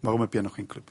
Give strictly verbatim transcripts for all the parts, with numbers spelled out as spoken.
Waarom heb jij nog geen club?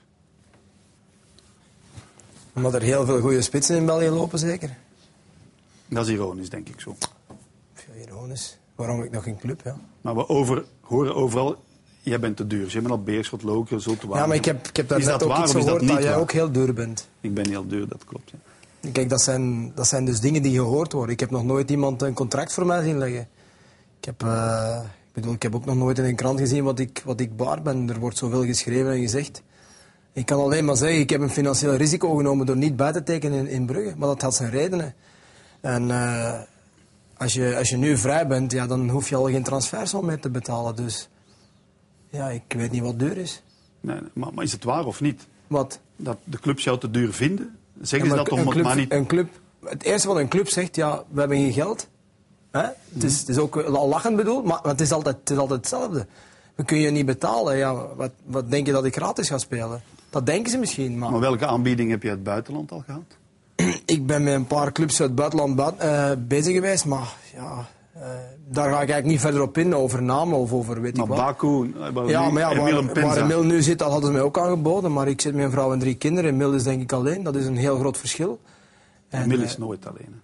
Omdat er heel veel goede spitsen in België lopen, zeker. Dat is ironisch, denk ik zo. Veel ironisch. Waarom heb ik nog geen club, ja. Maar we over, horen overal, jij bent te duur. Jij bent al Beerschot, Lokeren, Zultuaan. Ja, maar ik heb, ik heb daar is net dat ook waar, iets of is dat gehoord dat, niet jij waar? ook heel duur bent. Ik ben heel duur, dat klopt. Ja. Kijk, dat zijn, dat zijn dus dingen die gehoord worden. Ik heb nog nooit iemand een contract voor mij zien leggen. Ik heb, uh, ik bedoel, ik heb ook nog nooit in een krant gezien wat ik, wat ik baar ben. Er wordt zoveel geschreven en gezegd. Ik kan alleen maar zeggen, ik heb een financieel risico genomen door niet bij te tekenen in, in Brugge. Maar dat had zijn redenen. En uh, als, je, als je nu vrij bent, ja, dan hoef je al geen transfersom meer te betalen. Dus ja, ik weet niet wat duur is. Nee, nee, maar, maar is het waar of niet? Wat? Dat de clubs jou te duur vinden? Zeggen Ja, ze dat om een het club, maar niet... Een club, het eerste wat een club zegt, ja, we hebben geen geld. Hè? Het, is, het is ook al lachend bedoeld, maar het is altijd, het is altijd hetzelfde. We kunnen je niet betalen. Ja, wat, wat denk je dat ik gratis ga spelen? Dat denken ze misschien. Maar, Maar welke aanbieding heb je uit het buitenland al gehad? ik ben met een paar clubs uit het buitenland buiten, uh, bezig geweest, maar ja, uh, daar ga ik eigenlijk niet verder op in, over namen of over weet Maar ik wat. Baku, Ja, maar ja, Emil waar, waar Emil nu zit, dat hadden ze mij ook aangeboden, maar ik zit met een vrouw en drie kinderen. Emil is denk ik alleen, dat is een heel groot verschil. En, Emil uh, is nooit alleen.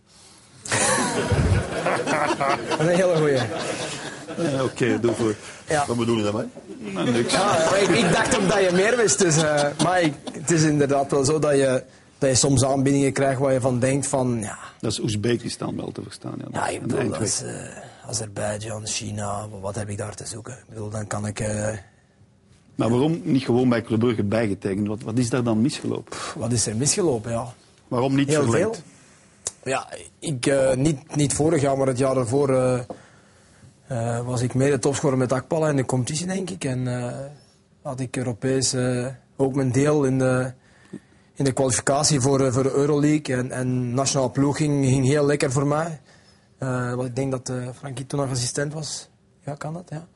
dat is een hele goeie. Ja, Oké, okay, doe voor. Ja. Wat bedoel je daarmee? Nou, niks. Ja, ik, ik dacht ook dat je meer wist. Dus, uh, maar ik, het is inderdaad wel zo dat je, dat je soms aanbiedingen krijgt waar je van denkt van... Ja, Dat is Oezbekistan wel te verstaan. Ja, ja ik Een bedoel, dat eindweg. is uh, Azerbeidzjan, China, wat heb ik daar te zoeken? Ik bedoel, dan kan ik... Uh, Maar waarom niet gewoon bij Club Brugge bijgetekend? Wat, wat is daar dan misgelopen? wat is er misgelopen, ja. Waarom niet Heel verlengd? veel. Ja, ik, uh, niet, niet vorig jaar, maar het jaar daarvoor... Uh, Uh, was ik mede topscorer met Akpala in de competitie, denk ik. En uh, had ik Europees uh, ook mijn deel in de, in de kwalificatie voor, uh, voor de Euroleague. En, en nationale ploeg ging, ging heel lekker voor mij. Uh, want ik denk dat uh, Frankie toen nog assistent was. Ja, kan dat? Ja.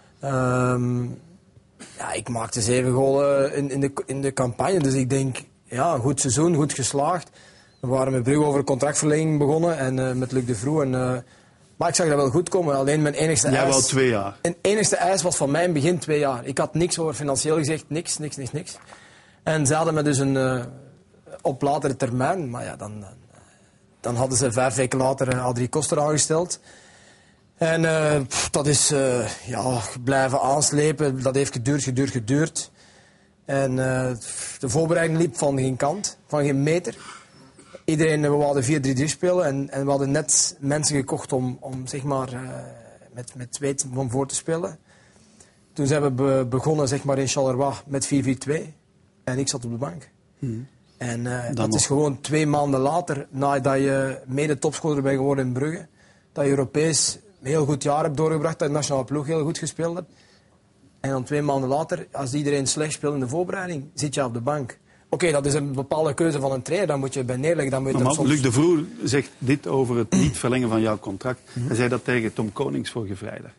Um, ja, ik maakte zeven golen in, in, de, in de campagne. Dus ik denk, ja, goed seizoen, goed geslaagd. We waren met Brugge over een contractverlenging begonnen. En uh, met Luc de Vroe. En, uh, Maar ik zag dat wel goed komen. Alleen mijn enigste Jij eis... wou twee jaar. Een enigste eis was van mij in het begin twee jaar. Ik had niks over financieel gezegd. Niks, niks, niks, niks. En ze hadden me dus een... Uh, op latere termijn... Maar ja, dan... Dan hadden ze vijf weken later Adrie Koster aangesteld. En uh, pff, dat is... Uh, ja, blijven aanslepen. Dat heeft geduurd, geduurd, geduurd. En uh, de voorbereiding liep van geen kant. Van geen meter. Iedereen, we wilden vier drie drie spelen en, en we hadden net mensen gekocht om, om zeg maar, uh, met, met zweet van voor te spelen. Toen zijn we be, begonnen zeg maar, in Charleroi met vier vier twee en ik zat op de bank. Hmm. En uh, dat nog. Is gewoon twee maanden later, nadat je mede topscorer bent geworden in Brugge, dat je Europees een heel goed jaar hebt doorgebracht, dat je de nationale ploeg heel goed gespeeld hebt. En dan twee maanden later, als iedereen slecht speelt in de voorbereiding, zit je op de bank. Oké, okay, dat is een bepaalde keuze van een trainer, daar moet je bij neerleggen. Dan moet je maar soms... Luc de Vroe zegt dit over het niet verlengen van jouw contract. Mm-hmm. Hij zei dat tegen Tom Konings vorige vrijdag.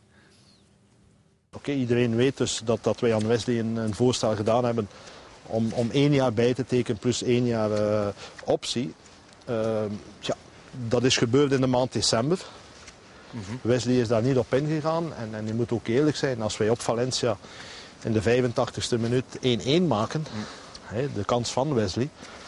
Oké, okay, iedereen weet dus dat, dat wij aan Wesley een, een voorstel gedaan hebben om, om één jaar bij te tekenen plus één jaar uh, optie. Uh, ja, dat is gebeurd in de maand december. Mm-hmm. Wesley is daar niet op ingegaan en, en je moet ook eerlijk zijn, als wij op Valencia in de vijfentachtigste minuut één-één maken... Mm. De kans van Wesley,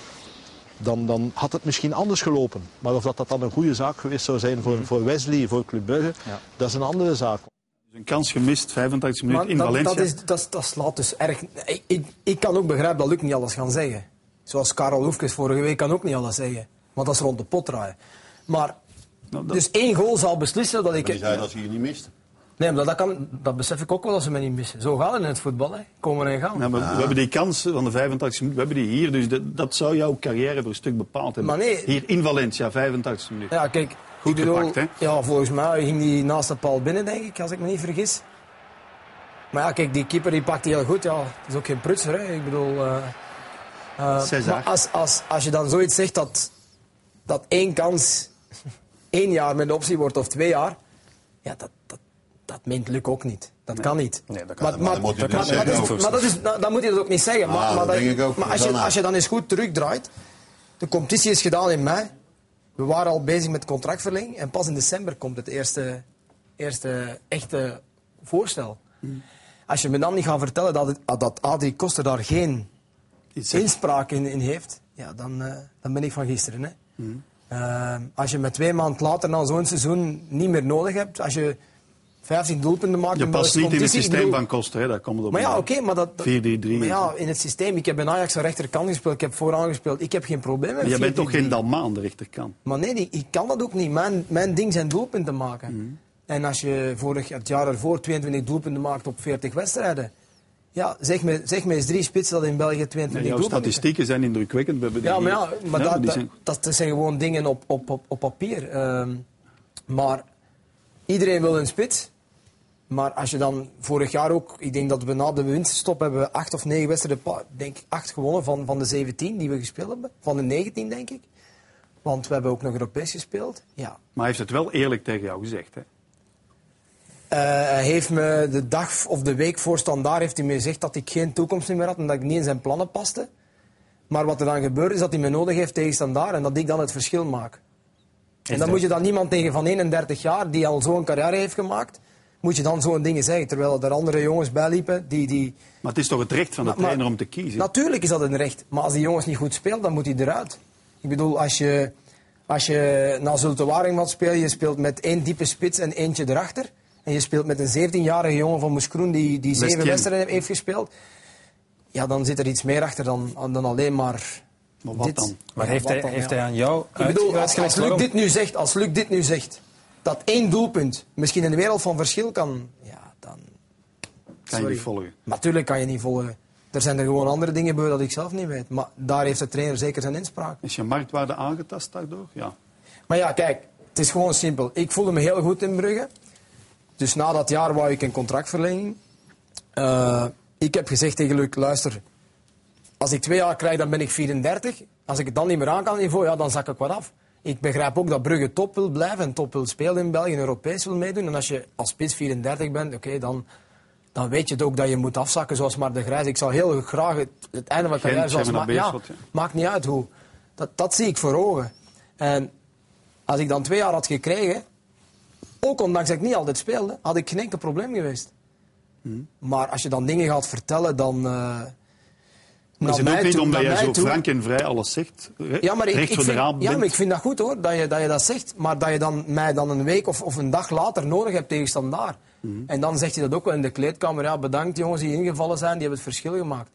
dan, dan had het misschien anders gelopen. Maar of dat, dat dan een goede zaak geweest zou zijn voor, voor Wesley, voor Club Brugge, ja. Dat is een andere zaak. Dus een kans gemist, vijfentachtigste minuut in dat, Valencia. Dat, is, dat, dat slaat dus erg... Ik, ik, ik kan ook begrijpen dat Luc niet alles kan zeggen. Zoals Karel Hoefkes vorige week kan ook niet alles zeggen. Want dat is rond de pot draaien. Maar, nou, dat... dus één goal zal beslissen dat ik... Maar die zei dat ze hier niet mist. Nee, maar dat, kan, dat besef ik ook wel als ze mij niet missen. Zo gaat het in het voetbal, hè. Komen en gaan. Ja, maar ja. We hebben die kans van de vijfentachtigste minuut, we hebben die hier. Dus de, dat zou jouw carrière voor een stuk bepaald hebben. Maar nee, hier in Valencia, vijfentachtigste minuut. Ja, kijk. Goed bedoel, gepakt, hè? Ja, volgens mij ging die naast de paal binnen, denk ik, als ik me niet vergis. Maar ja, kijk, die keeper die pakt die heel goed. Ja, het is ook geen prutser, hè. Ik bedoel... Uh, uh, maar als, als, als je dan zoiets zegt dat, dat één kans één jaar met de optie wordt of twee jaar... Ja, dat... dat Dat meent Luc ook niet. Dat nee. kan niet. Nee, dat kan maar, maar, maar, maar, maar, dat is, maar dat is, nou, dan moet je dat ook niet zeggen. Ah, maar maar, dat dat, ook maar als, je, als je dan eens goed terugdraait... De competitie is gedaan in mei. We waren al bezig met contractverlenging. En pas in december komt het eerste, eerste echte voorstel. Hmm. als je me dan niet gaat vertellen dat, het, dat Adrie Koster daar geen inspraak in, in heeft, ja, dan, uh, dan ben ik van gisteren. Hè. Mm. Uh, als je met twee maanden later na zo'n seizoen niet meer nodig hebt, als je vijftien doelpunten maakt... Je past niet in het systeem bedoel, van Koster, hè? Daar komt het op. Maar ja, oké, okay, maar dat... vier drie drie. Maar ja, in het systeem, ik heb bij Ajax aan de rechterkant gespeeld, ik heb vooraan gespeeld, ik heb geen probleem met je bent toch geen Dalma aan de rechterkant? Maar nee, ik, ik kan dat ook niet. Mijn, mijn ding zijn doelpunten maken. Mm. En als je vorig het jaar ervoor tweeëntwintig doelpunten maakt op veertig wedstrijden... Ja, zeg me, zeg me eens drie spitsen dat in België tweeëntwintig nee, jouw doelpunten... statistieken zijn indrukwekkend. We ja, maar, ja, maar ja, dat, die zijn... Dat, dat zijn gewoon dingen op, op, op, op papier. Um, maar iedereen wil een spits. Maar als je dan vorig jaar ook... Ik denk dat we na de winterstop hebben we acht of negen wedstrijden... denk ik acht gewonnen van, van de zeventien die we gespeeld hebben. Van de negentien, denk ik. Want we hebben ook nog Europees gespeeld. Ja. Maar hij heeft het wel eerlijk tegen jou gezegd, hè? Uh, hij heeft me de dag of de week voor Standaard heeft hij me gezegd dat ik geen toekomst meer had en dat ik niet in zijn plannen paste. Maar wat er dan gebeurt is dat hij me nodig heeft tegen Standaard en dat ik dan het verschil maak. Is en dan moet je dan niemand tegen van eenendertig jaar die al zo'n carrière heeft gemaakt, moet je dan zo'n dingen zeggen. Terwijl er andere jongens bijliepen die... die... Maar het is toch het recht van de maar, trainer om te kiezen? Natuurlijk is dat een recht. Maar als die jongens niet goed spelen, dan moet hij eruit. Ik bedoel, als je, als je naar Zulte Waregem speelt, je speelt met één diepe spits en eentje erachter... En je speelt met een zeventienjarige jongen van Moeskroen die, die zeven wedstrijden heeft gespeeld. Ja, dan zit er iets meer achter dan, dan alleen maar... Maar wat dit. dan? Maar ja, heeft, hij, dan, heeft ja. hij aan jou... Ik bedoel, als, als, Luc dit nu zegt, als Luc dit nu zegt, dat één doelpunt misschien een wereld van verschil kan... Ja, dan... Kan je niet volgen? Natuurlijk kan je niet volgen. Er zijn er gewoon andere dingen gebeurd dat ik zelf niet weet. Maar daar heeft de trainer zeker zijn inspraak. Is je marktwaarde aangetast daardoor? Ja. Maar ja, kijk, het is gewoon simpel. Ik voelde me heel goed in Brugge. Dus na dat jaar wou ik een contractverlenging. Uh, ik heb gezegd tegen Luc, luister, als ik twee jaar krijg, dan ben ik vierendertig. Als ik het dan niet meer aan kan niveau, ja, dan zak ik wat af. Ik begrijp ook dat Brugge top wil blijven en top wil spelen in België en Europees wil meedoen. En als je als spits vierendertig bent, oké, okay, dan, dan weet je het ook dat je moet afzakken zoals Maar de Grijs. Ik zou heel graag het, het einde van de carrière zoals Ma- ja, maakt niet uit hoe. Dat, dat zie ik voor ogen. En als ik dan twee jaar had gekregen... Ook ondanks dat ik niet altijd speelde, had ik geen enkel probleem geweest. Hmm. Maar als je dan dingen gaat vertellen, dan... Uh, maar is het ook niet omdat jij zo toe, frank en vrij alles zegt? Re- ja, maar ik, recht ik voor vind, de raad ja, maar ik vind dat goed hoor, dat je dat, je dat zegt. Maar dat je dan, mij dan een week of, of een dag later nodig hebt tegen Standaard. Hmm. En dan zegt je dat ook wel in de kleedkamer. Ja, bedankt jongens die ingevallen zijn, die hebben het verschil gemaakt.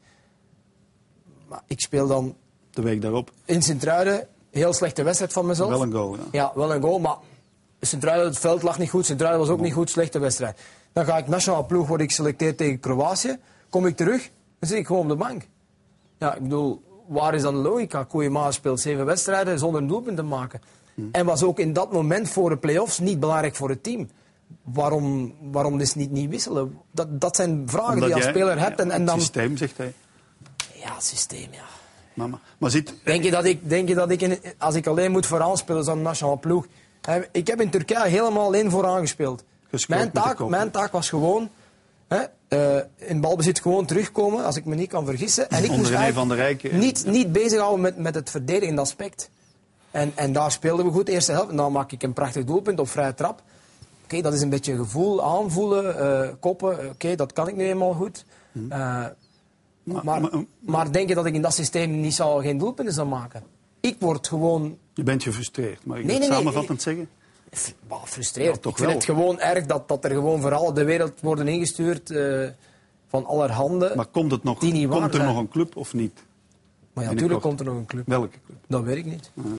Maar ik speel dan... De week daarop? In Sint-Truiden, heel slechte wedstrijd van mezelf. Wel een goal, ja. Ja, wel een goal, maar... Sint-Truiden, het veld lag niet goed, Sint-Truiden was ook niet goed, slechte wedstrijd. Dan ga ik nationaal ploeg, word ik geselecteerd tegen Kroatië. Kom ik terug, dan zit ik gewoon op de bank. Ja, ik bedoel, waar is dan de logica? Koeijema speelt zeven wedstrijden zonder een doelpunt te maken. Hmm. En was ook in dat moment voor de play-offs niet belangrijk voor het team. Waarom, waarom dus niet, niet wisselen? Dat, dat zijn vragen Omdat die je als jij, speler hebt. Ja, en, en dan... Het systeem, zegt hij. Ja, systeem, ja. Maar, maar, maar zit... Denk je dat ik, denk je dat ik in, als ik alleen moet vooraan spelen zo'n nationale ploeg... Ik heb in Turkije helemaal alleen vooraan gespeeld. Mijn taak, mijn taak was gewoon hè, uh, in balbezit gewoon terugkomen, als ik me niet kan vergissen. En ik moest van der Rijken, niet, niet bezighouden met, met het verdedigende aspect. En, en daar speelden we goed de eerste helft. En dan maak ik een prachtig doelpunt op vrije trap. Oké, okay, dat is een beetje gevoel, aanvoelen, uh, koppen. Oké, okay, dat kan ik nu eenmaal goed. Uh, maar, maar, maar, maar denk je dat ik in dat systeem niet zou, geen doelpunten zou maken? Ik word gewoon... Je bent gefrustreerd, maar ik nee, wil het nee, samenvattend nee. zeggen. Bah, frustreerd. Ja, toch ik vind wel. het gewoon erg dat, dat er gewoon voor alle de wereld worden ingestuurd uh, van allerhande. Maar komt, het nog, die niet komt waar er zijn. nog een club of niet? Maar ja, natuurlijk komt er nog een club. Welke club? Dat weet ik niet. Ja.